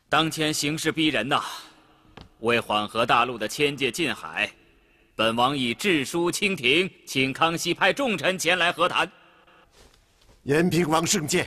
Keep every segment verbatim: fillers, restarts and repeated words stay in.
当前形势逼人呐，为缓和大陆的迁界禁海，本王已致书清廷，请康熙派重臣前来和谈。 延平王圣鉴。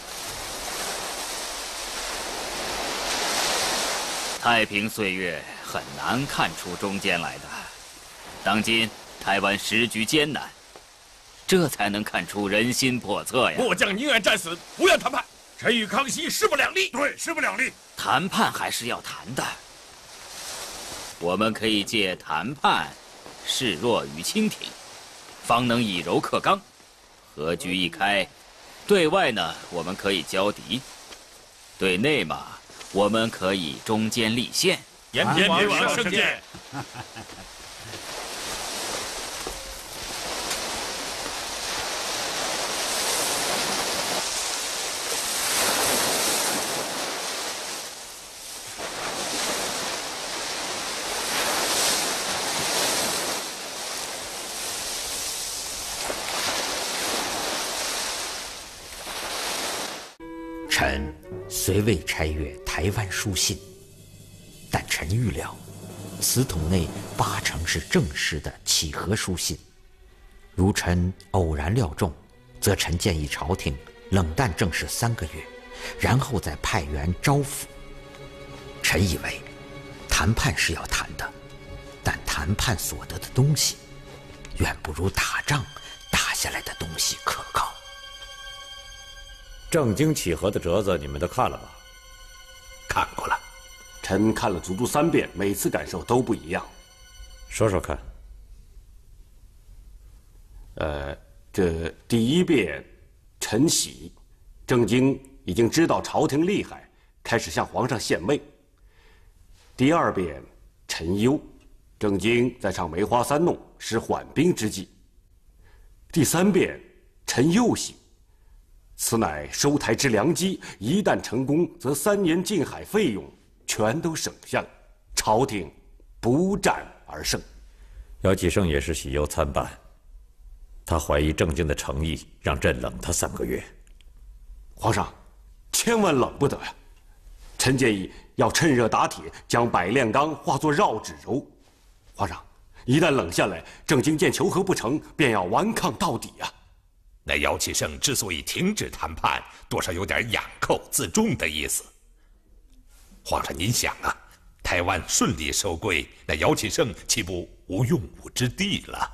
太平岁月很难看出中间来的，当今台湾时局艰难，这才能看出人心叵测呀。 末将宁愿战死，不愿谈判。臣与康熙势不两立。 对，势不两立。 谈判还是要谈的，我们可以借谈判示弱于清廷，方能以柔克刚。和局一开，对外呢我们可以交敌，对内嘛我们可以中间立宪。 延平王圣鉴。 臣虽未拆阅台湾书信，但臣预料，此筒内八成是正式的乞和书信。如臣偶然料中，则臣建议朝廷冷淡政事三个月，然后再派员招抚。臣以为，谈判是要谈的，但谈判所得的东西，远不如打仗打下来的东西可靠。 正经乞和的折子，你们都看了吧？ 看过了，臣看了足足三遍，每次感受都不一样。 说说看。 呃，这第一遍，臣喜，郑经已经知道朝廷厉害，开始向皇上献媚。第二遍，臣忧，郑经在唱梅花三弄，使缓兵之计。第三遍，臣又喜。此乃收台之良机，一旦成功，则三年禁海费用全都省下了，朝廷不战而胜。 姚启圣也是喜忧参半，他怀疑郑经的诚意，让朕冷他三个月。 皇上，千万冷不得呀！臣建议要趁热打铁，将百炼钢化作绕指柔。皇上，一旦冷下来，郑经见求和不成，便要顽抗到底呀。 那姚启圣之所以停止谈判，多少有点仰寇自重的意思。皇上，您想啊，台湾顺利收归，那姚启圣岂不无用武之地了？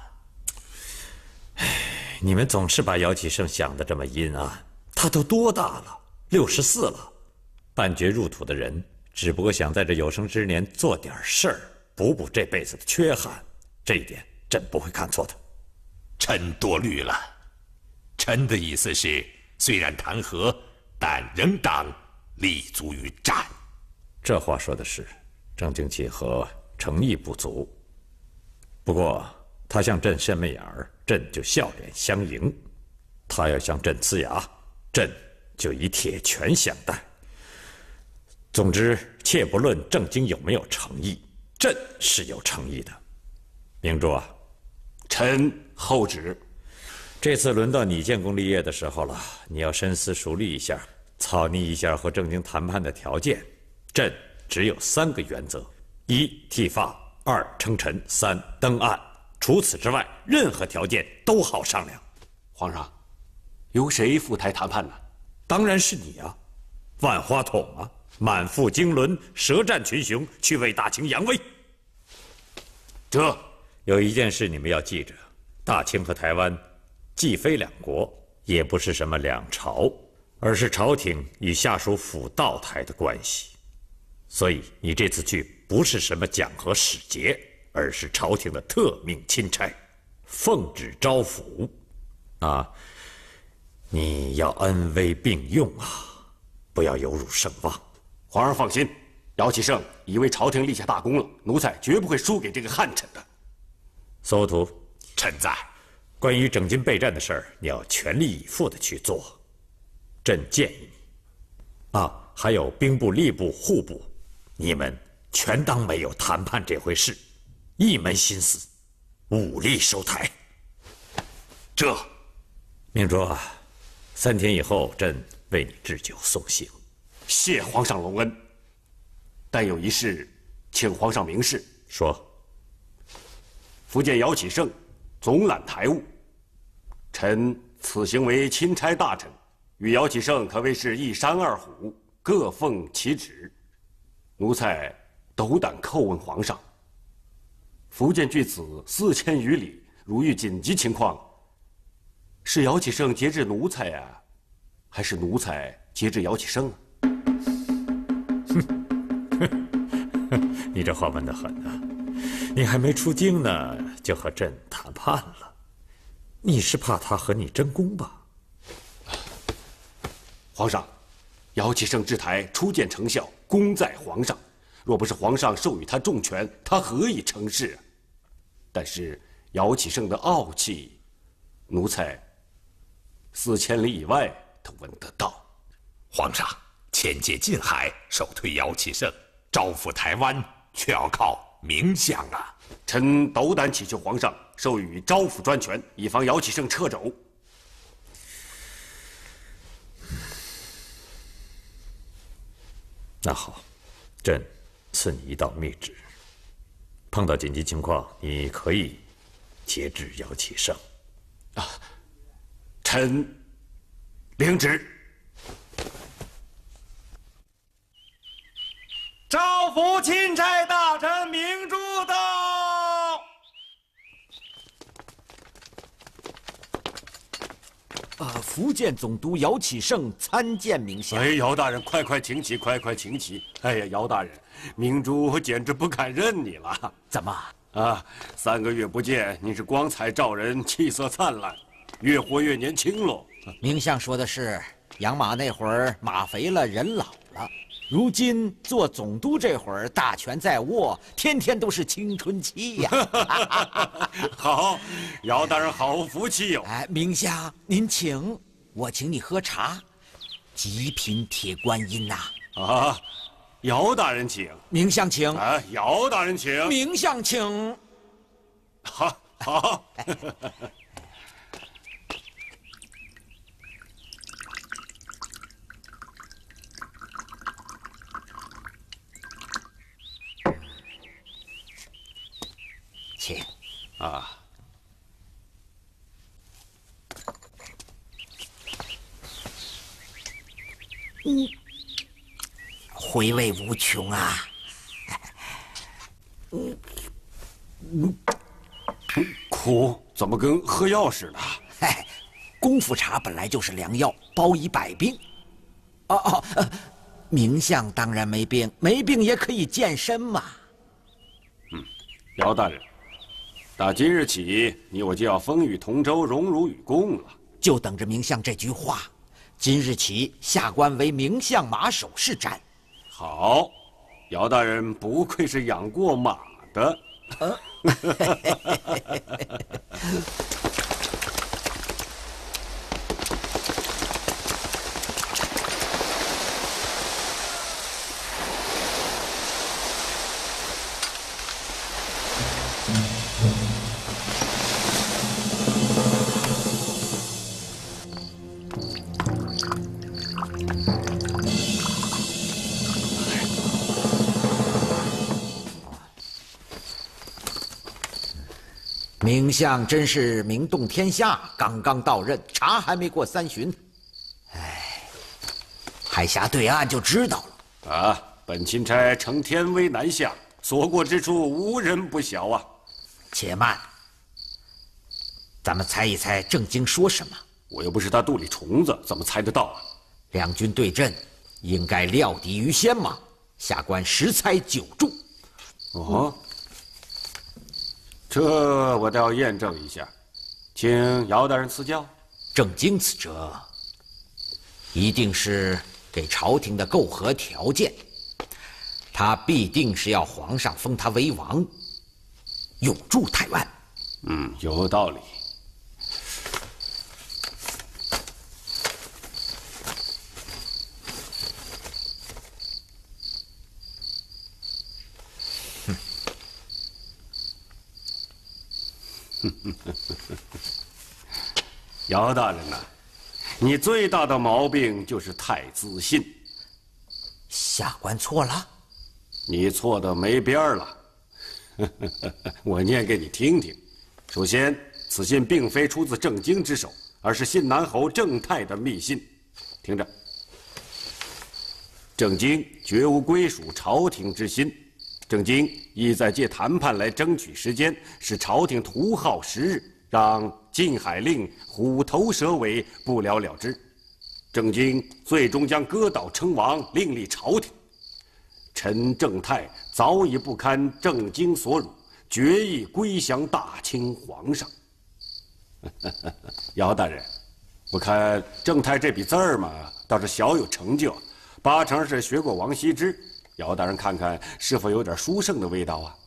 唉，你们总是把姚启圣想得这么阴暗。他都多大了？六十四了，半绝入土的人，只不过想在这有生之年做点事儿，补补这辈子的缺憾。这一点，朕不会看错的。 臣多虑了。臣的意思是，虽然谈和，但仍当立足于战。 这话说的是，郑经乞和诚意不足。不过他向朕献媚眼儿，朕就笑脸相迎；他要向朕呲牙，朕就以铁拳相待。总之，切不论郑经有没有诚意，朕是有诚意的。明珠啊， 臣后旨。 这次轮到你建功立业的时候了，你要深思熟虑一下，草拟一下和郑经谈判的条件。朕只有三个原则：一剃发，二称臣，三登岸。除此之外，任何条件都好商量。 皇上，由谁赴台谈判呢？ 当然是你啊，万花筒啊，满腹经纶，舌战群雄，去为大清扬威。 这有一件事你们要记着：大清和台湾既非两国，也不是什么两朝，而是朝廷与下属府道台的关系。所以你这次去不是什么讲和使节，而是朝廷的特命钦差，奉旨招抚。啊，你要恩威并用啊，不要有辱圣望。 皇上放心，姚启圣已为朝廷立下大功了，奴才绝不会输给这个汉臣的。 搜图， 臣在。 关于整军备战的事儿，你要全力以赴的去做。朕建议你，啊，还有兵部、吏部、户部，你们全当没有谈判这回事，一门心思，武力收台。 这， 明珠啊，三天以后，朕为你置酒送行。 谢皇上隆恩。 但有一事，请皇上明示。 说。 福建姚启圣总揽台务，臣此行为钦差大臣，与姚启圣可谓是一山二虎，各奉其职。奴才斗胆叩问皇上：福建距此四千余里，如遇紧急情况，是姚启圣节制奴才呀、啊，还是奴才节制姚启圣啊？ 你这话问得狠啊！你还没出京呢，就和朕谈判了，你是怕他和你争功吧？ 皇上，姚启圣治台初见成效，功在皇上。若不是皇上授予他重权，他何以成事啊？但是姚启圣的傲气，奴才四千里以外都闻得到。 皇上千界近海，首推姚启圣，招抚台湾却要靠名相啊！ 臣斗胆祈求皇上授予招抚专权，以防姚启圣掣肘。 那好，朕赐你一道密旨，碰到紧急情况，你可以节制姚启圣。 啊，臣领旨。 招抚钦差大臣明珠到。 啊，福建总督姚启圣参见明相。 哎，姚大人，快快请起，快快请起！哎呀，姚大人，明珠简直不敢认你了。 怎么？ 啊，三个月不见，你是光彩照人，气色灿烂，越活越年轻喽。 明相说的是，养马那会儿马肥了，人老了。如今做总督这会儿，大权在握，天天都是青春期呀。 好，姚大人好福气哟！ 哎，明相您请，我请你喝茶。极品铁观音呐！ 啊，姚大人请。 明相请。 啊，姚大人请。 明相请。 好，好。 请啊， 嗯，回味无穷啊！ 嗯嗯，苦，怎么跟喝药似的？ 嗨，功夫茶本来就是良药，包医百病。哦哦，呃，明相当然没病，没病也可以健身嘛。 嗯，姚大人。打今日起，你我就要风雨同舟，荣辱与共了。 就等着明相这句话。今日起，下官为明相马首是瞻。 好，姚大人不愧是养过马的。呃明相真是名动天下，刚刚到任，茶还没过三巡。哎，海峡对岸就知道了。 啊，本钦差承天威南下，所过之处无人不晓啊。 且慢，咱们猜一猜郑经说什么？ 我又不是他肚里虫子，怎么猜得到啊？ 两军对阵，应该料敌于先嘛。下官十猜九中。 哦。这我倒要验证一下，请姚大人赐教。 郑经此者，一定是给朝廷的媾和条件，他必定是要皇上封他为王，永驻台湾。 嗯，有道理。姚大人呐、啊，你最大的毛病就是太自信。 下官错了。 你错的没边儿了。我念给你听听。首先，此信并非出自郑经之手，而是信南侯郑泰的密信。听着，郑经绝无归属朝廷之心，郑经意在借谈判来争取时间，使朝廷徒耗时日，让禁海令虎头蛇尾，不了了之。郑经最终将割岛称王，另立朝廷。臣郑泰早已不堪郑经所辱，决意归降大清皇上。姚大人，我看郑泰这笔字儿嘛，倒是小有成就，八成是学过王羲之。姚大人看看，是否有点书圣的味道啊？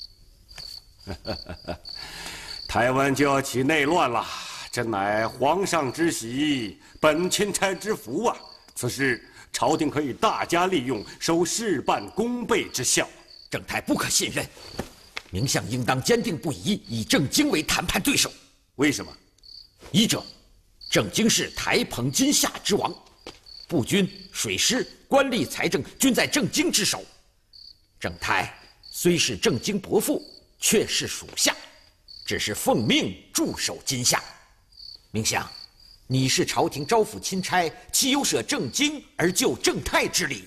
台湾就要起内乱了，真乃皇上之喜，本钦差之福啊！此事朝廷可以大加利用，收事半功倍之效。 郑泰不可信任，明相应当坚定不移，以郑经为谈判对手。 为什么？ 一者，郑经是台澎金夏之王，步军、水师、官吏、财政均在郑经之手。郑泰虽是郑经伯父，却是属下，只是奉命驻守金夏。明相，你是朝廷招抚钦差，岂有舍郑经而救郑泰之理？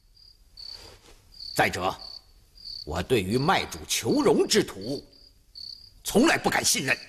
再者，我对于卖主求荣之徒，从来不敢信任。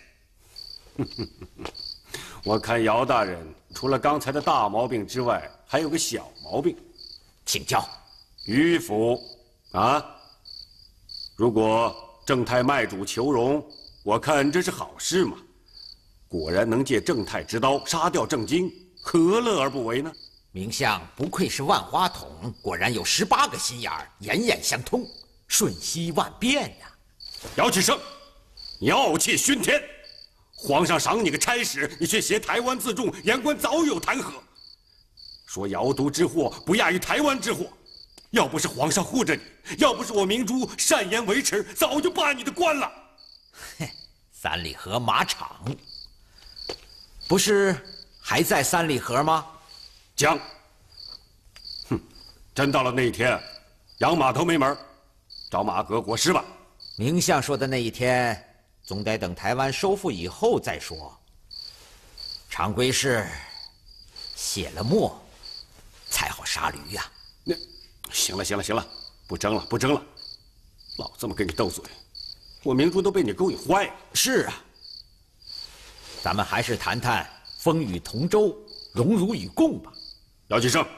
我看姚大人除了刚才的大毛病之外，还有个小毛病。 请教。 迂腐啊！如果郑泰卖主求荣，我看这是好事嘛。果然能借郑泰之刀杀掉郑经，何乐而不为呢？ 明相不愧是万花筒，果然有十八个心眼儿，眼眼相通，瞬息万变呀！ 姚启圣，你傲气熏天！皇上赏你个差使，你却挟台湾自重，言官早有弹劾。说姚都之祸不亚于台湾之祸，要不是皇上护着你，要不是我明珠善言维持，早就罢你的官了。 嘿，三里河马场，不是还在三里河吗？ 将，哼，真到了那一天，养马都没门，找马革裹尸吧。 明相说的那一天，总得等台湾收复以后再说。常规是卸了磨，才好杀驴呀。 那，行了行了行了，不争了不争了，老这么跟你斗嘴，我明珠都被你勾引坏了。 是啊，咱们还是谈谈风雨同舟，荣辱与共吧。 姚启圣，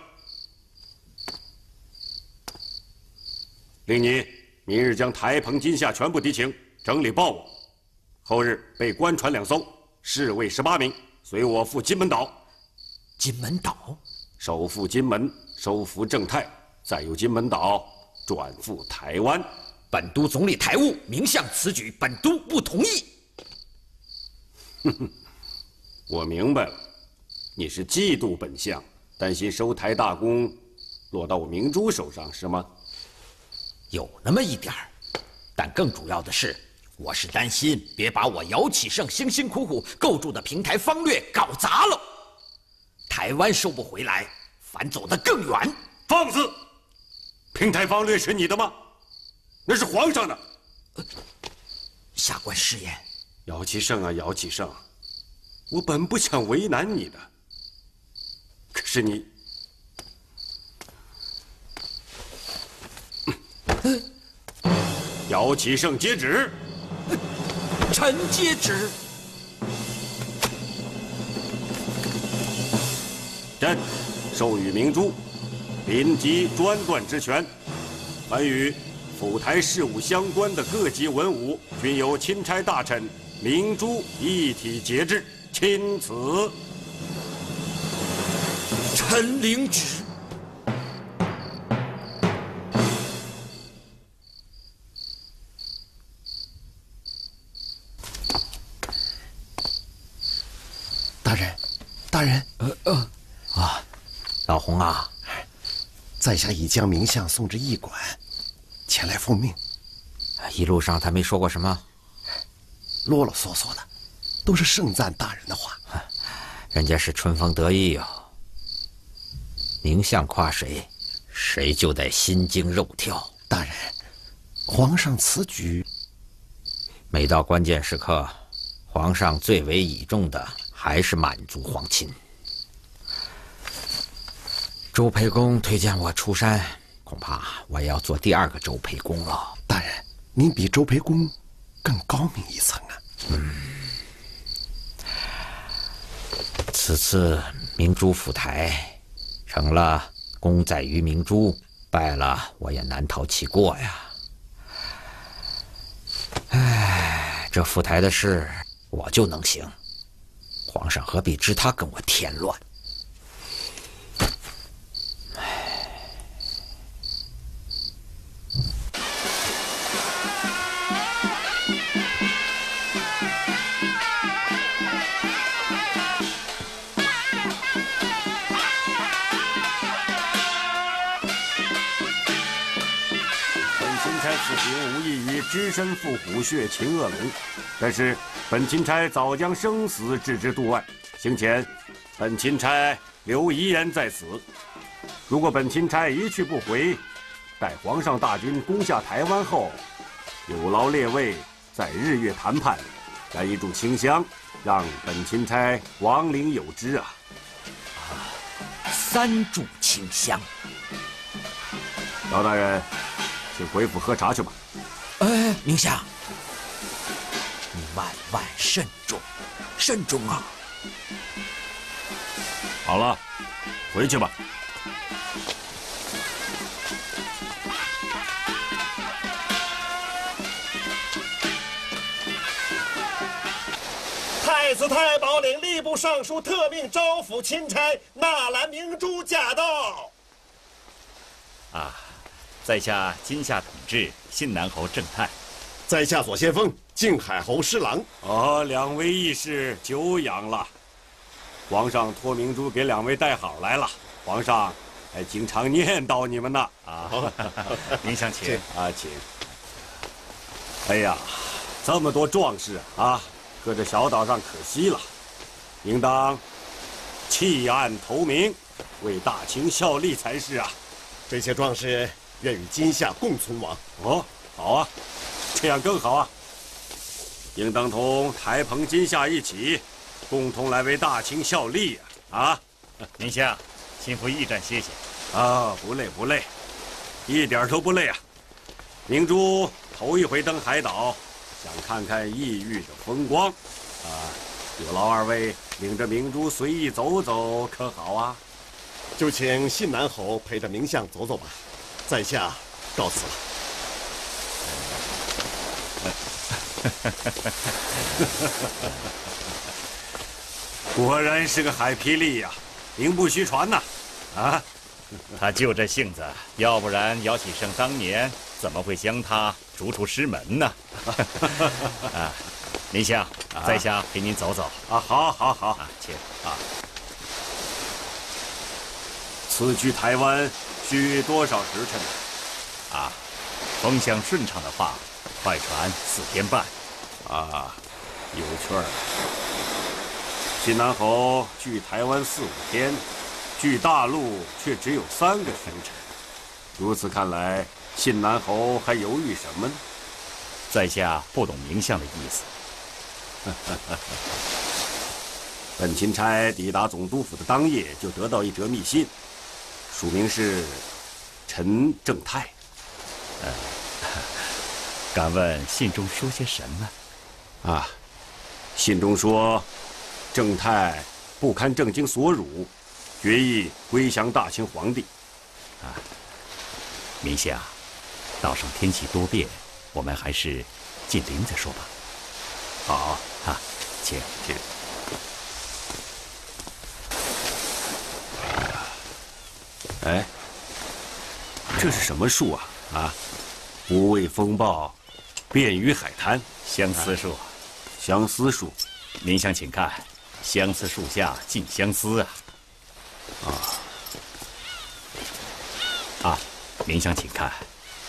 令你明日将台澎金夏全部敌情整理报我，后日备官船两艘，侍卫十八名，随我赴金门岛。 金门岛， 收复金门，收服郑泰，再由金门岛转赴台湾。 本都总理台务，明相此举，本都不同意。 哼哼，我明白了，你是嫉妒本相，担心收台大功落到我明珠手上，是吗？ 有那么一点儿，但更主要的是，我是担心别把我姚启圣辛辛苦苦构筑的平台方略搞砸了，台湾收不回来，反走得更远。 放肆！平台方略是你的吗？那是皇上的。 呃、下官失言。 姚启圣啊，姚启圣，我本不想为难你的，可是你。姚启圣接旨。 臣接旨。 朕授予明珠临机专断之权，凡与府台事务相关的各级文武，均由钦差大臣明珠一体节制。钦此。 臣领旨。 大人，大人， 呃呃，啊，老洪啊， 在下已将明相送至驿馆，前来奉命。 一路上他没说过什么？ 啰啰嗦嗦的，都是盛赞大人的话。 人家是春风得意哦。明相夸谁，谁就得心惊肉跳。 大大人，皇上此举， 每到关键时刻，皇上最为倚重的还是满族皇亲。周培公推荐我出山，恐怕我也要做第二个周培公了。 大人，您比周培公更高明一层啊。 嗯，此次明珠府台成了功在于明珠，败了我也难逃其过呀。唉，这府台的事我就能行，皇上何必知他跟我添乱？ 此行无异于只身赴虎穴擒恶龙，但是本钦差早将生死置之度外。行前，本钦差留遗言在此。如果本钦差一去不回，待皇上大军攻下台湾后，有劳列位在日月谈判，燃一炷清香，让本钦差亡灵有之啊！ 啊，三炷清香。 姚大人，请回府喝茶去吧。 哎，明相，你万万慎重，慎重啊！ 好了，回去吧。 太子太保领吏部尚书特命招抚钦差纳兰明珠驾到。 啊，在下今夏统治信南侯郑泰， 在下左先锋靖海侯施琅。 哦，两位义士久仰了。皇上托明珠给两位带好来了，皇上还经常念叨你们呢。 啊，您想请啊，请。哎呀，这么多壮士啊，搁这小岛上可惜了，应当弃暗投明，为大清效力才是啊。 这些壮士愿与今夏共存亡。 哦，好啊，这样更好啊。应当同台澎今夏一起，共同来为大清效力呀！啊， 您相，亲赴驿站歇歇。 啊，不累不累，一点都不累啊。明珠头一回登海岛，想看看异域的风光，啊，有劳二位领着明珠随意走走，可好啊？ 就请信南侯陪着明相走走吧，在下告辞了。 果然是个海霹雳呀，名不虚传呐！啊， 他就这性子，要不然姚启圣当年怎么会将他逐出师门呢？啊，林相，在下陪您走走。 啊，好，好，好， 啊，请啊。 此去台湾需多少时辰？ 啊，风向顺畅的话，快船四天半。 啊，有趣儿。信南侯距台湾四五天，距大陆却只有三个时辰。如此看来，信南侯还犹豫什么呢？ 在下不懂明相的意思。 本钦差抵达总督府的当夜，就得到一则密信，署名是陈正泰。 呃，敢问信中说些什么？ 啊，信中说，正泰不堪郑经所辱，决意归降大清皇帝。 啊，明相，岛上天气多变，我们还是进陵再说吧。 好， 啊，请请。哎，这是什么树啊？啊，无畏风暴，便于海滩。 相思树， 相思树。 您想请看，相思树下尽相思啊！ 啊啊，您想请看，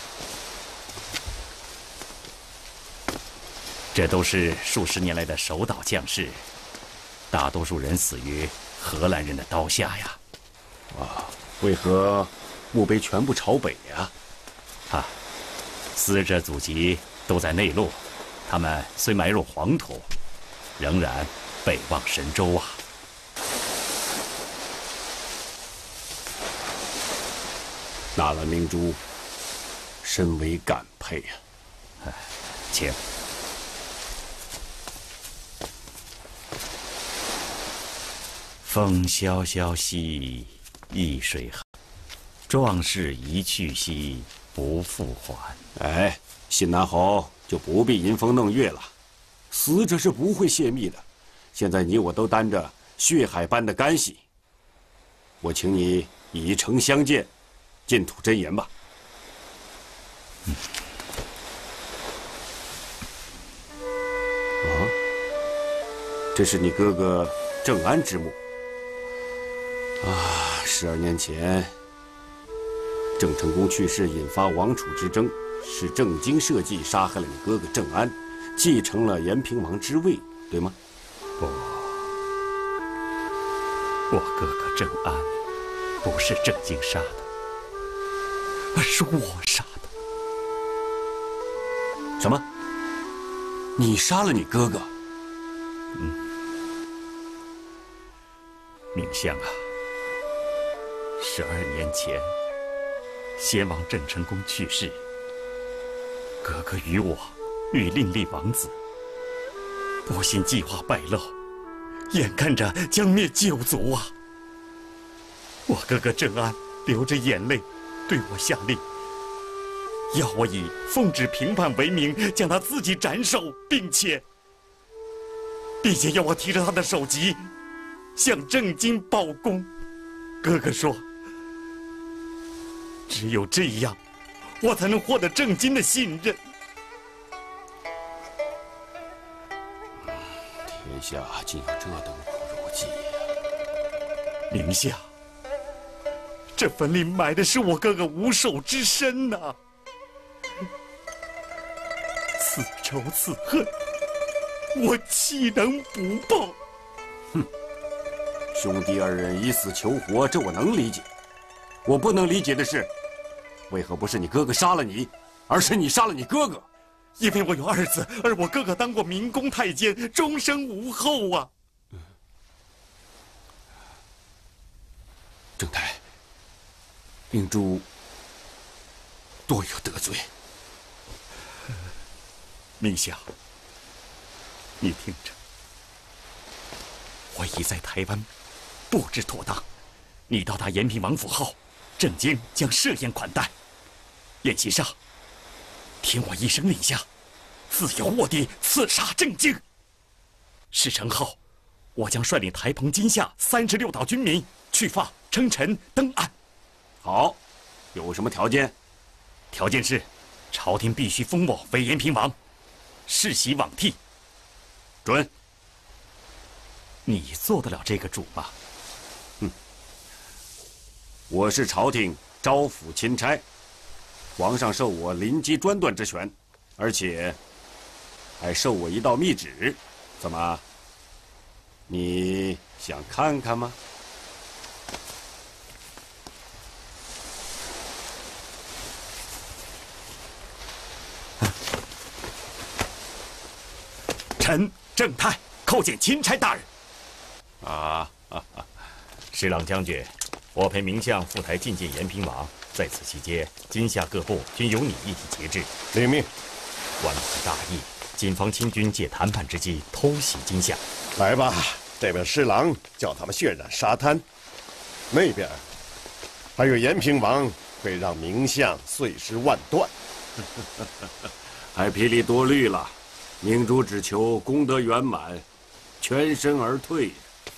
这都是数十年来的守岛将士，大多数人死于荷兰人的刀下呀！ 哇，为何墓碑全部朝北呀？ 啊， 死者祖籍都在内陆，他们虽埋入黄土，仍然北望神州啊。 纳兰明珠，深为感佩呀、 啊！请。风萧萧兮易水寒，壮士一去兮不复还。 哎，信南侯就不必吟风弄月了，死者是不会泄密的。现在你我都担着血海般的干系，我请你以诚相见，进吐真言吧。 嗯。 啊，这是你哥哥郑安之墓。啊，十二年前，郑成功去世，引发王楚之争，是郑经设计杀害了你哥哥郑安，继承了延平王之位，对吗？ 不，我哥哥郑安不是郑经杀的，而是我杀的。 什么？你杀了你哥哥？ 嗯，明相啊。十二年前，先王郑成功去世，哥哥与我欲另立王子，不幸计划败露，眼看着将灭九族啊！我哥哥郑安流着眼泪对我下令，要我以奉旨平叛为名将他自己斩首，并且，并且要我提着他的首级向郑经报功。哥哥说，只有这样，我才能获得郑经的信任。 天下竟有这等苦肉计呀！ 明相，这坟里埋的是我哥哥无首之身呐、啊！此仇此恨，我岂能不报？ 哼，兄弟二人以死求活，这我能理解。我不能理解的是，为何不是你哥哥杀了你，而是你杀了你哥哥？ 因为我有二子，而我哥哥当过明宫太监，终生无后啊！ 郑太，明珠多有得罪。 明相，你听着，我已在台湾布置妥当，你到达延平王府后，郑经将设宴款待。宴席上，听我一声令下，自由卧地刺杀郑经。事成后，我将率领台澎金夏三十六岛军民去发称臣登岸。 好，有什么条件？ 条件是，朝廷必须封我为延平王，世袭罔替。 准。 你做得了这个主吗？ 嗯，我是朝廷招抚钦差，皇上授我临机专断之权，而且还授我一道密旨。怎么？你想看看吗？ 臣郑泰叩见钦差大人。 啊啊啊！ 施琅将军，我陪明相赴台觐见延平王，在此期间，金夏各部均由你一体节制。 领命。 万不大意，金方清军借谈判之机偷袭金夏。 来吧，这边施琅叫他们血染沙滩，那边还有延平王会让明相碎尸万段。 还霹雳多虑了，明珠只求功德圆满，全身而退。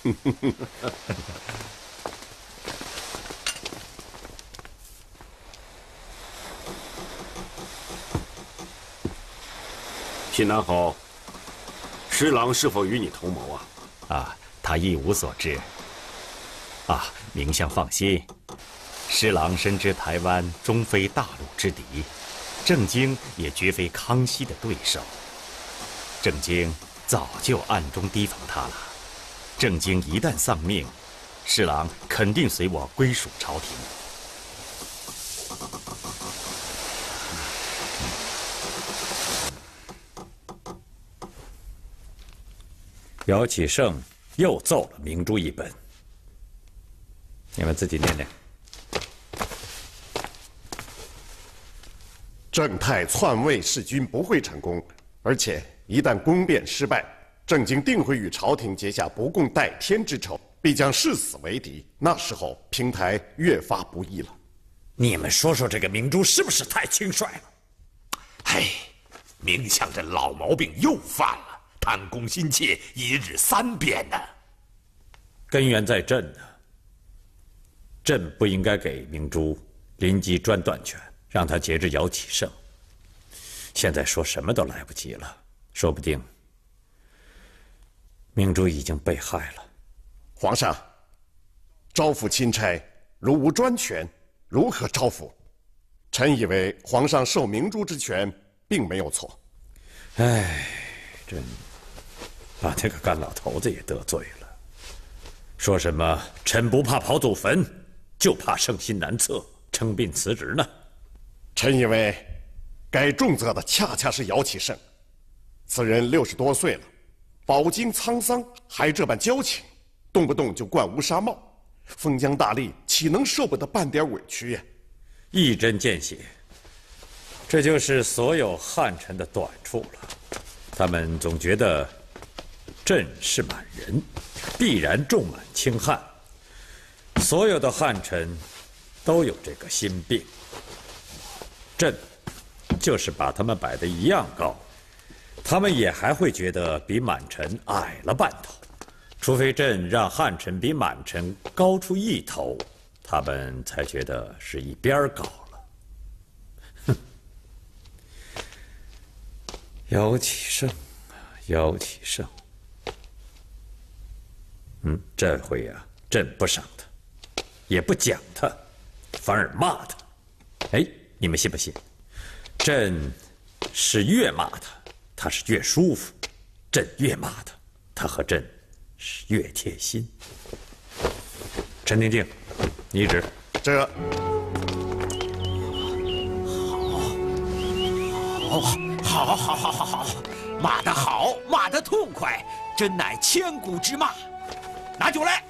信南侯，施琅是否与你同谋啊？ 啊，他一无所知。啊，明相放心，施琅深知台湾终非大陆之敌，郑经也绝非康熙的对手。郑经早就暗中提防他了。郑经一旦丧命，施琅肯定随我归属朝廷。 姚启圣又奏了明珠一本，你们自己念念。 郑泰篡位弑君不会成功，而且一旦宫变失败，郑经定会与朝廷结下不共戴天之仇，必将誓死为敌。那时候平台越发不易了。 你们说说这个明珠是不是太轻率了？哎，明相这老毛病又犯了，贪功心切，一日三变呢。 根源在朕呢。朕不应该给明珠临机专断权，让他节制姚启圣。现在说什么都来不及了，说不定明珠已经被害了。 皇上，招抚钦差如无专权，如何招抚？臣以为皇上授明珠之权并没有错。 唉，朕把那个干老头子也得罪了，说什么臣不怕刨祖坟，就怕圣心难测，称病辞职呢。 臣以为该重责的恰恰是姚启圣，此人六十多岁了，饱经沧桑，还这般矫情，动不动就冠乌纱帽，封疆大吏岂能受不得半点委屈呀？ 一针见血，这就是所有汉臣的短处了。他们总觉得朕是满人，必然重满轻汉。所有的汉臣都有这个心病，朕就是把他们摆得一样高，他们也还会觉得比满臣矮了半头。除非朕让汉臣比满臣高出一头，他们才觉得是一边高了。哼，姚启圣，姚启圣，嗯，这回呀、啊，朕不赏他，也不讲他，反而骂他。哎，你们信不信？朕是越骂他，他是越舒服；朕越骂他，他和朕是越贴心。陈廷敬，你旨。 这好，好，好，好，好，好，骂得好，骂得痛快，真乃千古之骂。拿酒来，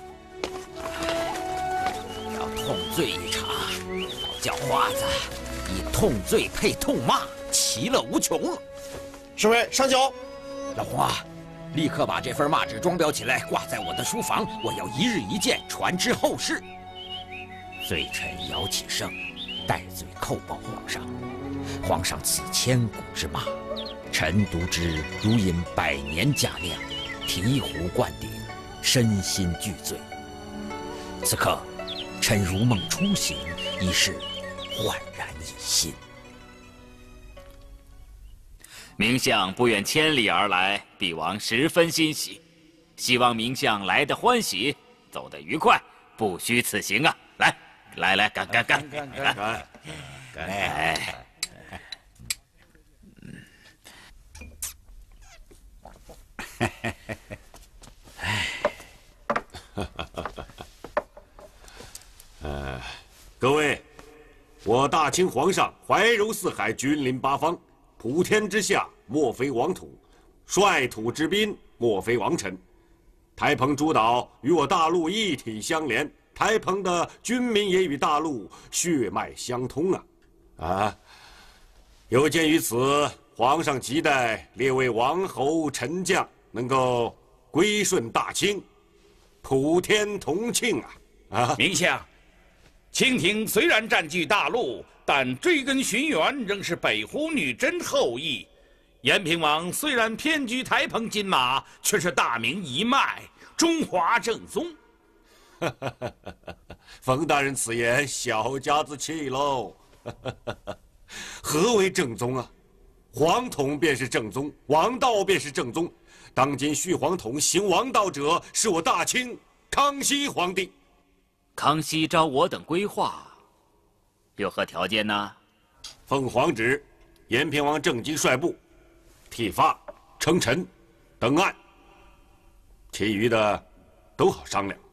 要痛醉一场，老叫花子以痛醉配痛骂，其乐无穷了。 侍卫上酒。 老洪啊，立刻把这份骂纸装裱起来，挂在我的书房，我要一日一见，传之后世。罪臣姚启圣，戴罪叩报皇上。皇上此千古之骂，臣读之如饮百年佳酿，醍醐灌顶，身心俱醉。此刻，臣如梦初醒，已是焕然一新。 明相不远千里而来，必王十分欣喜，希望明相来得欢喜，走得愉快，不虚此行啊！来，来来，干干干干干干！哎， 呃，各位，我大清皇上怀柔四海，君临八方，普天之下莫非王土，率土之滨莫非王臣。台澎诸岛与我大陆一体相连，台澎的军民也与大陆血脉相通啊！啊，有鉴于此，皇上亟待列位王侯臣将能够归顺大清，普天同庆啊！啊， 明相，清廷虽然占据大陆，但追根寻源仍是北湖女真后裔。延平王虽然偏居台澎金马，却是大明一脉，中华正宗。 冯大人此言，小家子气喽。何为正宗啊？皇统便是正宗，王道便是正宗。当今续皇统、行王道者，是我大清康熙皇帝。 康熙召我等归化，有何条件呢？ 奉皇旨，延平王郑经率部剃发、称臣、登岸，其余的都好商量。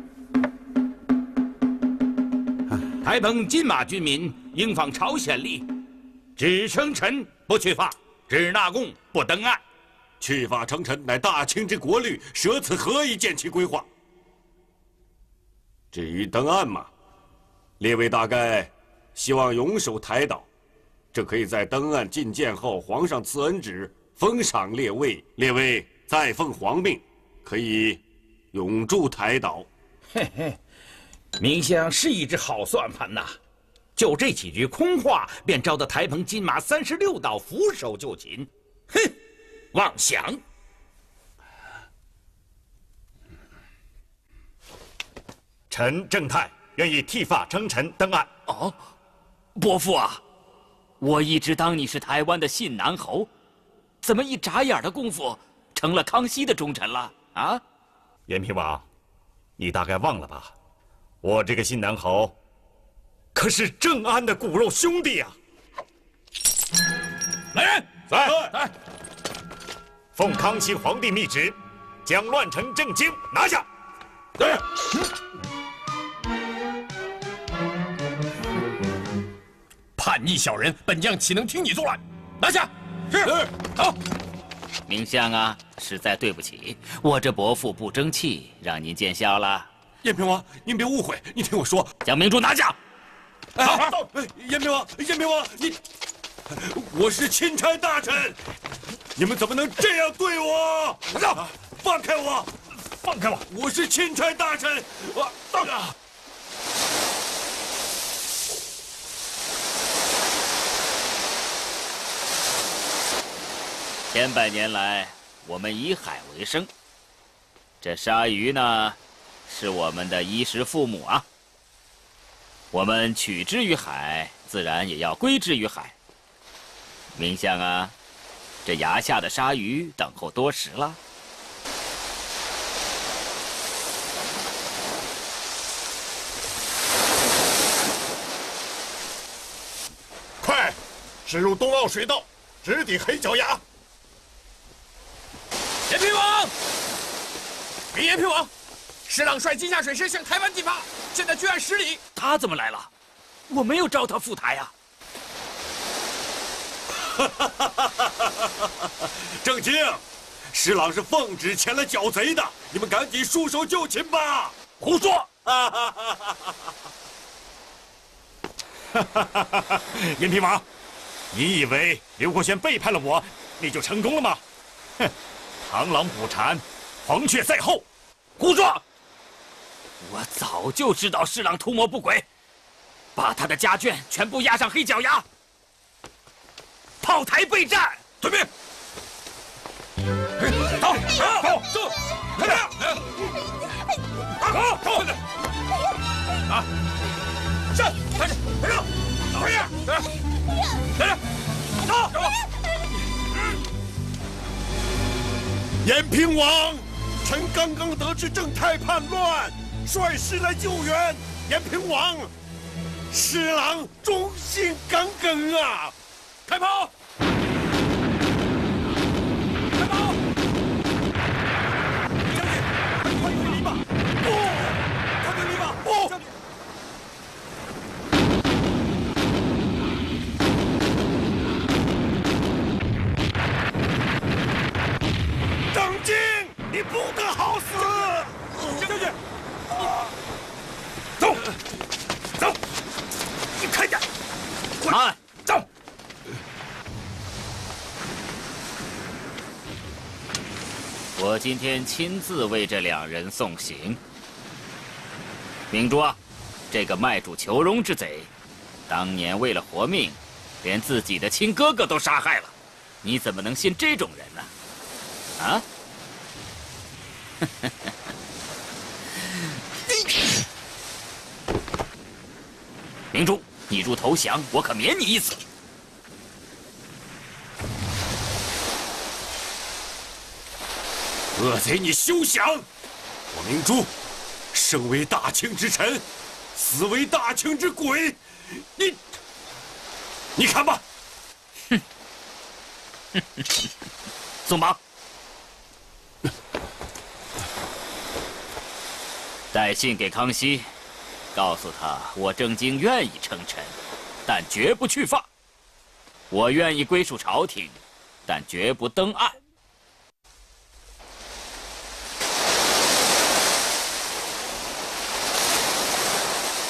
台澎金马军民应仿朝显例，只称臣不去发，只纳贡不登岸， 去法成臣乃大清之国律，舍此何以见其规划？至于登岸嘛，列位大概希望永守台岛，这可以在登岸觐见后，皇上赐恩旨，封赏列位，列位再奉皇命，可以永驻台岛。 嘿嘿，明相是一只好算盘呐！就这几句空话，便招得台澎金马三十六岛俯首就擒。哼，妄想！ 臣郑泰愿意剃发称臣登岸。 哦，伯父啊，我一直当你是台湾的信南侯，怎么一眨眼的功夫成了康熙的忠臣了啊？ 延平王，你大概忘了吧？我这个信南侯，可是郑安的骨肉兄弟呀！ 来人， 在来，奉康熙皇帝密旨，将乱臣郑经拿下。对。 叛逆小人，本将岂能听你作乱？拿下！ 是。 走。 明相啊，实在对不起，我这伯父不争气，让您见笑了。 延平王，您别误会，你听我说， 将明珠拿下。 哎，延平王，延平王，你，我是钦差大臣，你们怎么能这样对我？放开我！ 放开我！ 我是钦差大臣，我放开。 千百年来，我们以海为生。这鲨鱼呢，是我们的衣食父母啊。我们取之于海，自然也要归之于海。明相啊，这崖下的鲨鱼等候多时了。 快，驶入东澳水道，直抵黑脚崖。 延平王，禀延平王，施琅率金夏水师向台湾进发，现在距岸十里。 他怎么来了？我没有召他赴台啊。 郑经，施琅是奉旨前来剿贼的，你们赶紧束手就擒吧！ 胡说！ 延平王，你以为刘国轩背叛了我，你就成功了吗？哼！螳螂捕蝉，黄雀在后。 胡说！我早就知道施琅图谋不轨，把他的家眷全部押上黑脚崖，炮台备战。 遵命。 走走走，快点！走走！啊！上！开始！快上！快点！来来，走走！ 延平王，臣刚刚得知郑泰叛乱，率师来救援。延平王，施琅忠心耿耿啊！ 开炮！开炮！ 将军，快退离吧！不，快退离吧！不，将军。郑经，你不得好死！ 将军， 走，走，你快点， 慢， 走。 我今天亲自为这两人送行。明珠啊，这个卖主求荣之贼，当年为了活命，连自己的亲哥哥都杀害了，你怎么能信这种人呢？啊？明珠，你若投降，我可免你一死。 恶贼，你休想！我明珠，生为大清之臣，死为大清之鬼，你，你看吧。 哼！松绑。带信给康熙，告诉他我郑经愿意称臣，但绝不去发。我愿意归属朝廷，但绝不登岸。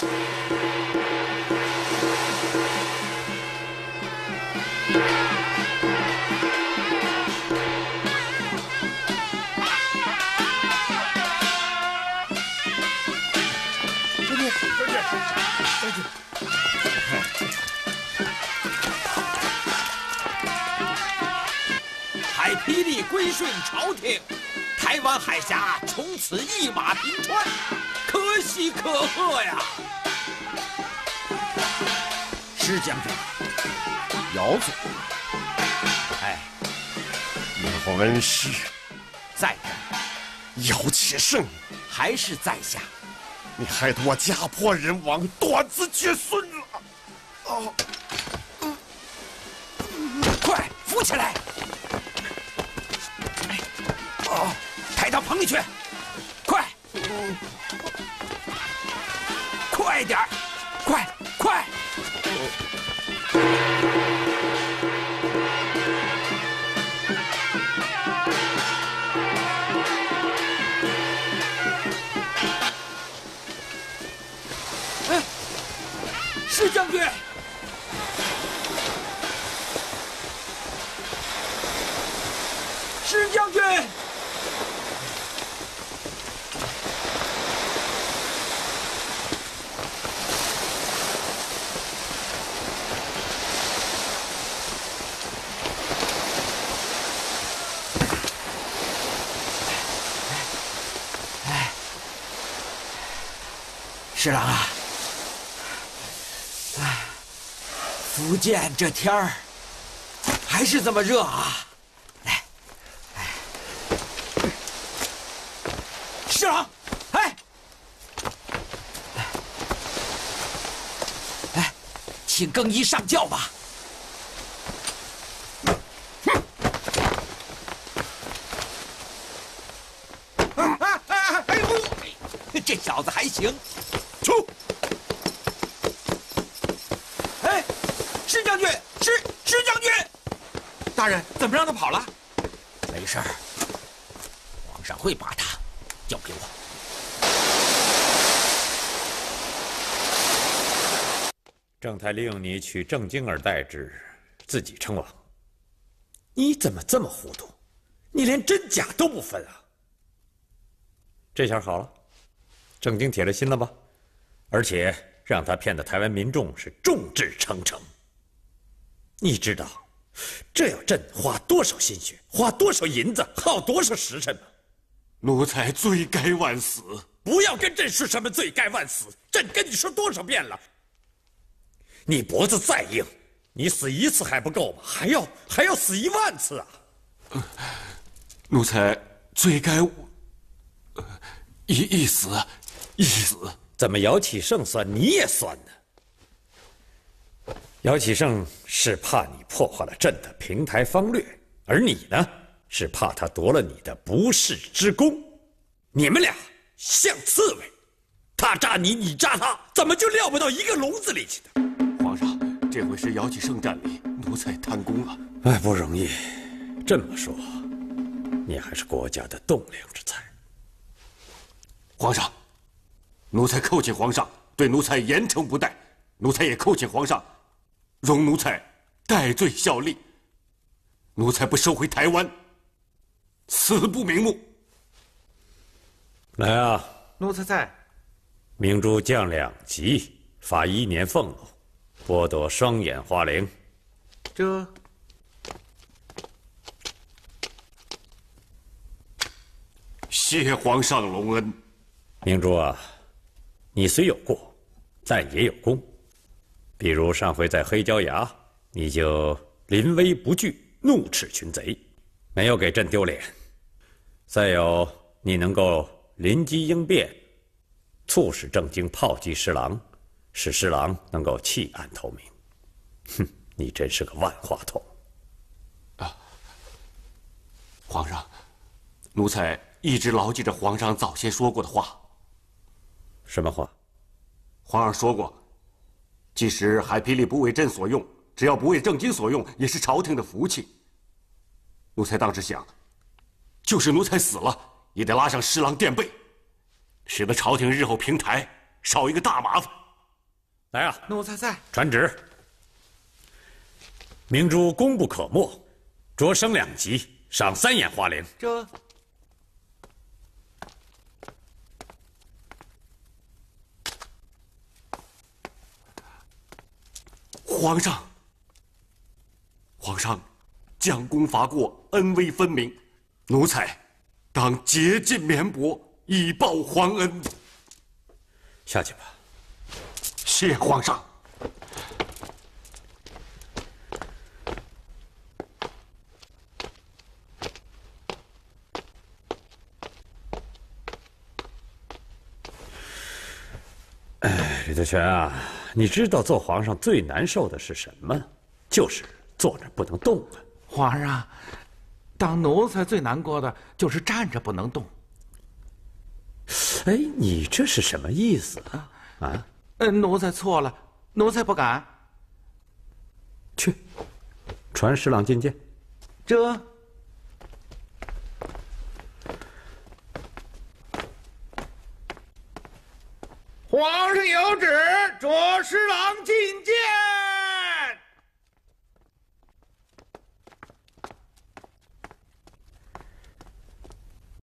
海霹雳归顺朝廷，台湾海峡从此一马平川，可喜可贺呀！ 施将军， 姚总， 哎， 我们是在姚启圣， 还是在下？ 你害得我家破人亡，断子绝孙了。哦， 快扶起来！哦，抬到棚里去！快，快点儿，快快！哎，施将军！施将军！施琅啊，哎，福建这天儿还是这么热啊！来，哎，施琅，哎，哎，请更衣上轿吧。哎呦，这小子还行。出！哎，施将军，施施将军， 大人，怎么让他跑了？ 没事儿，皇上会把他交给我。 郑泰令你取郑经而代之，自己称王。你怎么这么糊涂？你连真假都不分啊！这下好了，郑经铁了心了吧？而且让他骗得台湾民众是众志成城。你知道，这要朕花多少心血，花多少银子，耗多少时辰吗？ 奴才罪该万死！ 不要跟朕说什么罪该万死，朕跟你说多少遍了。你脖子再硬，你死一次还不够吗？还要还要死一万次啊！ 呃、奴才罪该呃、一一死一死。 怎么姚启圣算你也算呢？姚启圣是怕你破坏了朕的平台方略，而你呢，是怕他夺了你的不世之功。你们俩像刺猬，他扎你，你扎他，怎么就撂不到一个笼子里去的？ 皇上，这回是姚启圣占理，奴才贪功了。 哎，不容易。这么说，你还是国家的栋梁之才。 皇上。奴才叩请皇上对奴才严惩不贷，奴才也叩请皇上容奴才戴罪效力。奴才不收回台湾，死不瞑目。 来啊！ 奴才在。 明珠降两级，罚一年俸禄，剥夺双眼花翎。 这。 谢皇上隆恩。 明珠啊！你虽有过，但也有功。比如上回在黑椒崖，你就临危不惧，怒斥群贼，没有给朕丢脸。再有，你能够临机应变，促使郑经炮击施琅，使施琅能够弃暗投明。哼，你真是个万花筒。 啊，皇上，奴才一直牢记着皇上早先说过的话。 什么话？ 皇上说过，即使海霹雳不为朕所用，只要不为郑经所用，也是朝廷的福气。奴才当时想，就是奴才死了，也得拉上施琅垫背，使得朝廷日后平台少一个大麻烦。 来啊！ 奴才在。 传旨：明珠功不可没，擢升两级，赏三眼花翎。 这。 皇上，皇上，将功罚过，恩威分明，奴才当竭尽绵薄，以报皇恩。 下去吧。 谢皇上。 哎，李德全啊，你知道做皇上最难受的是什么？就是坐着不能动啊。 皇上，当奴才最难过的就是站着不能动。 哎，你这是什么意思啊？啊？ 嗯，奴才错了，奴才不敢。 去，传侍郎觐见。 这。 皇上有旨，着侍郎觐见。